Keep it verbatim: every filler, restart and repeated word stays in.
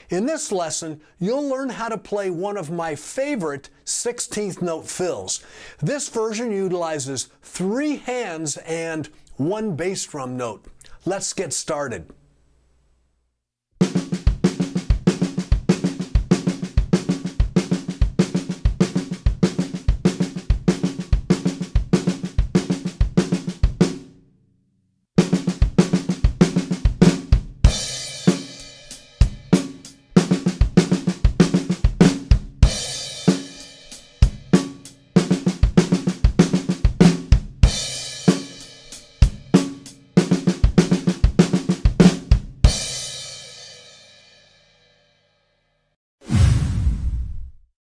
In this lesson, you'll learn how to play one of my favorite sixteenth note fills. This version utilizes three hands and one bass drum note. Let's get started.